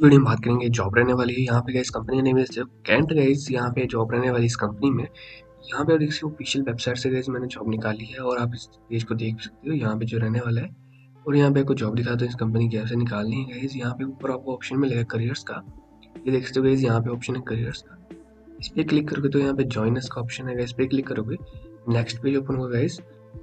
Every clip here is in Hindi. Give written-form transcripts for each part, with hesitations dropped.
वीडियो में बात करेंगे जॉब रहने वाली है। यहाँ पे गाइस कंपनी का नेम है कैंट गाइस। यहाँ पे जॉब रहने वाली इस कंपनी में। यहाँ पे आप देख सकते हो ऑफिशियल वेबसाइट से गाइस मैंने जॉब निकाली है और आप इस पेज को देख सकते हो यहाँ पे जो रहने वाला है। और यहाँ पे आपको जॉब दिखा दो इस कंपनी की ऐसे निकालनी है गाइस। यहाँ पे ऊपर आपको ऑप्शन मिलेगा करियर्स का। ये देख सकते हो गाइस यहाँ पे ऑप्शन है करियर्स का। इस पे क्लिक करोगे तो यहाँ पे जॉइनर्स का ऑप्शन है गाइस। पे क्लिक करोगे नेक्स्ट पेज ओपन होगा गाइस।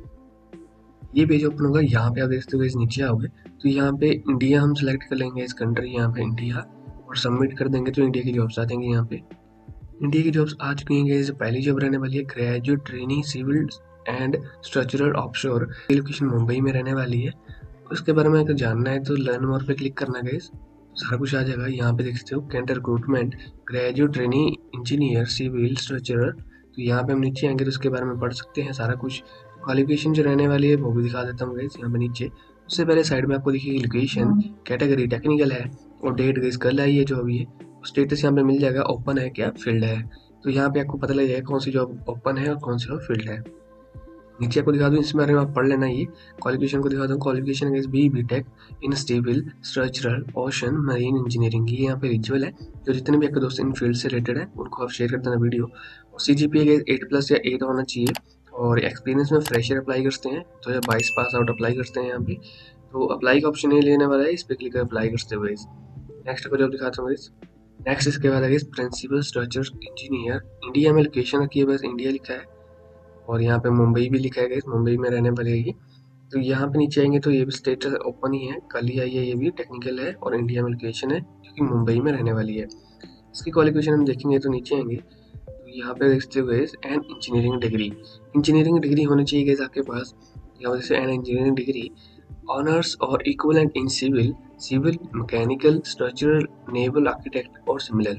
ये पेज ओपन होगा। यहाँ पे आप देख सकते हो गाइस नीचे आओगे तो यहाँ पे इंडिया हम सेलेक्ट कर लेंगे इस कंट्री, यहाँ पे इंडिया, और सबमिट कर देंगे तो इंडिया की जॉब्स आ जाएंगी। यहाँ पे इंडिया की जॉब्स आ चुकी हैं गाइस। पहली जॉब रहने वाली है graduate trainee civil and structural offshore. Location Mumbai में रहने वाली है। उसके बारे में अगर जानना है तो लर्न मोर पे क्लिक करना गाइस, सारा कुछ आ जाएगा। यहाँ पे देख सकते हो Kent recruitment graduate trainee engineer civil structural. तो यहाँ पे हम नीचे आएंगे तो उसके बारे में पढ़ सकते हैं सारा कुछ। क्वालिफिकेशन जो रहने वाली है वो भी दिखा देता हूँ गाइस यहाँ पे नीचे। उससे पहले साइड में आपको दिखेगी लोकेशन, कैटेगरी टेक्निकल है, और डेट गाइस कल आई है जो अभी है। स्टेटस यहाँ पे मिल जाएगा ओपन है क्या फील्ड है। तो यहाँ पे आपको पता लग जाएगा कौन सी जॉब ओपन है और कौन सी जॉब फील्ड है। नीचे आपको दिखा दूँ इसके बारे में आप पढ़ लेना। ये क्वालिफिकेशन को दिखा दूँ। Qualification is B Tech in civil structural ocean marine engineering. ये यहाँ पे एलिजिबल है। जो जितने भी आपके दोस्त इन फील्ड से रिलेटेड है उनको आप शेयर कर देना वीडियो। और CGPA 8+ या 8 होना चाहिए। और एक्सपीरियंस में फ्रेशर अप्लाई करते हैं 2022 पास आउट अप्लाई करते हैं यहाँ पे। तो अप्लाई का ऑप्शन ये लेने वाला है, इस पर क्लिक कर अप्लाई करते हुए नेक्स्ट को जॉब दिखाता हूँ। नेक्स्ट इसके बाद है प्रिंसिपल स्ट्रक्चर इंजीनियर। इंडिया में लोकेशन रखी है, बस इंडिया लिखा है। और यहाँ पे मुंबई भी लिखा है गाइस, मुंबई में रहने वाली है ये। तो यहाँ पे नीचे आएंगे तो ये भी स्टेटस ओपन ही है, कल ही आई है। ये भी टेक्निकल है और इंडिया में लोकेशन है जो कि मुंबई में रहने वाली है। इसकी क्वालिफिकेशन हम देखेंगे तो नीचे आएंगे तो यहाँ पे देखते हुए an engineering degree. Engineering degree होनी चाहिए गाइस आपके पास। यहाँ वजह से एन इंजीनियरिंग डिग्री ऑनर्स और equivalent in civil, civil mechanical structural naval architect और सिमिलर।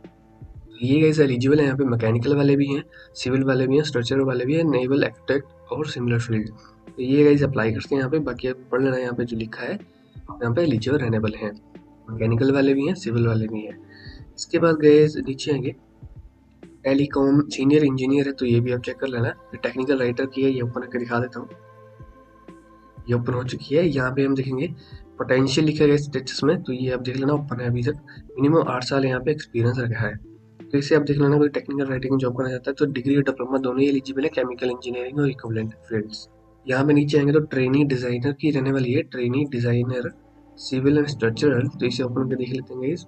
ये गाइस एलिजिबल है। यहाँ पे मैकेनिकल वाले भी हैं, सिविल वाले भी हैं, स्ट्रक्चरल वाले भी हैं, नेवल आर्किटेक्ट और सिमिलर फील्ड। तो ये गाइस अप्लाई करते हैं यहाँ पे। बाकी आप पढ़ लेना यहाँ पे जो लिखा है, यहाँ पे एलिजिबल रहने वाले हैं। मैकेनिकल वाले भी हैं, सिविल वाले भी हैं। इसके बाद गाइस नीचे आएंगे टेलीकॉम सीनियर इंजीनियर है, तो ये भी आप चेक कर लेना। टेक्निकल राइटर की है, ये ओपन करके दिखा देता हूँ। ये ओपन हो चुकी है। यहाँ पे हम देखेंगे पोटेंशियल लिखा गया स्टेटस में, तो ये आप देख लेना ओपन है अभी तक। मिनिमम 8 साल यहाँ पे एक्सपीरियंस रखा है। तो इसे आप देख लेना। कोई टेक्निकल राइटिंग जॉब करना चाहता है तो डिग्री और डिप्लोमा दोनों ही एलिजिबल है, केमिकल इंजीनियरिंग और इक्विवेलेंट फील्ड्स। यहाँ पे नीचे आएंगे तो ट्रेनी डिजाइनर की रहने वाली है, trainee designer civil and structural. तो इसे ओपन करके देख लेते हैं।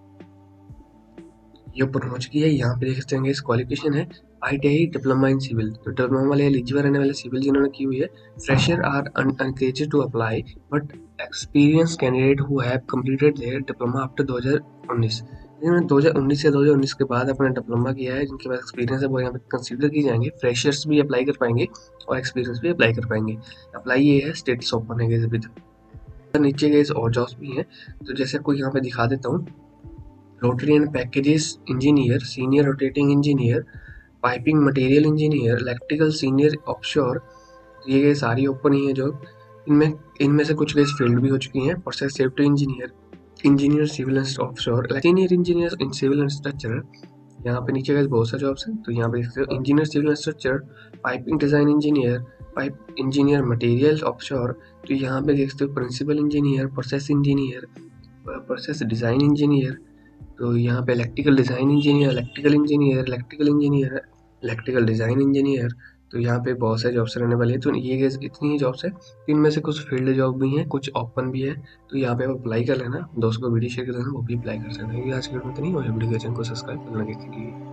ये ओपन हो चुकी है। यहाँ पे देख सकते हैं इस क्वालिफिकेशन है ITI डिप्लोमा इन सिविल। तो डिप्लोमा वाले एलिजिबल रहने वाले सिविल जिन्होंने की हुई है। Fresher are encouraged to apply but experience candidate who have completed their diploma after 2019। जिन्होंने 2019 से 2019 के बाद अपना डिप्लोमा किया है, जिनके पास एक्सपीरियंस है वो यहाँ पे कंसीडर की जाएंगे। फ्रेशर्स भी अप्लाई कर पाएंगे और एक्सपीरियंस भी अप्लाई कर पाएंगे। अप्लाई ये है, स्टेटस ओपन है अभी तक। नीचे गए और जॉब्स भी हैं, तो जैसे आपको यहाँ पे दिखा देता हूँ। Rotary and packages engineer, senior rotating engineer, piping material engineer, electrical senior offshore. ये सारी ओपन ही है जो। इनमें इनमें से कुछ केस फील्ड भी हो चुकी हैं। Process safety engineer, engineer civil and offshore, senior engineer in civil and structure. यहाँ पे नीचे गए बहुत सारे जॉब्स हैं, तो यहाँ पे देखते हो engineer civil and structure, piping design engineer, pipe engineer material offshore. तो यहाँ पे देखते हो principal engineer, process engineer, process design engineer. तो यहाँ पे electrical design engineer, electrical engineer, electrical engineer, electrical design engineer. तो यहाँ पे बहुत सारे जॉब्स रहने वाले हैं। तो ये इतनी ही जॉब्स है। इनमें से कुछ फील्ड जॉब भी हैं, कुछ ओपन भी है। तो यहाँ पे आप अप्लाई कर लेना। दोस्तों को वीडियो शेयर कर देना, वो भी अप्लाई कर सकते हैं। आज की वीडियो में इतनी ही। वीडियो को चैनल को सब्सक्राइब करना।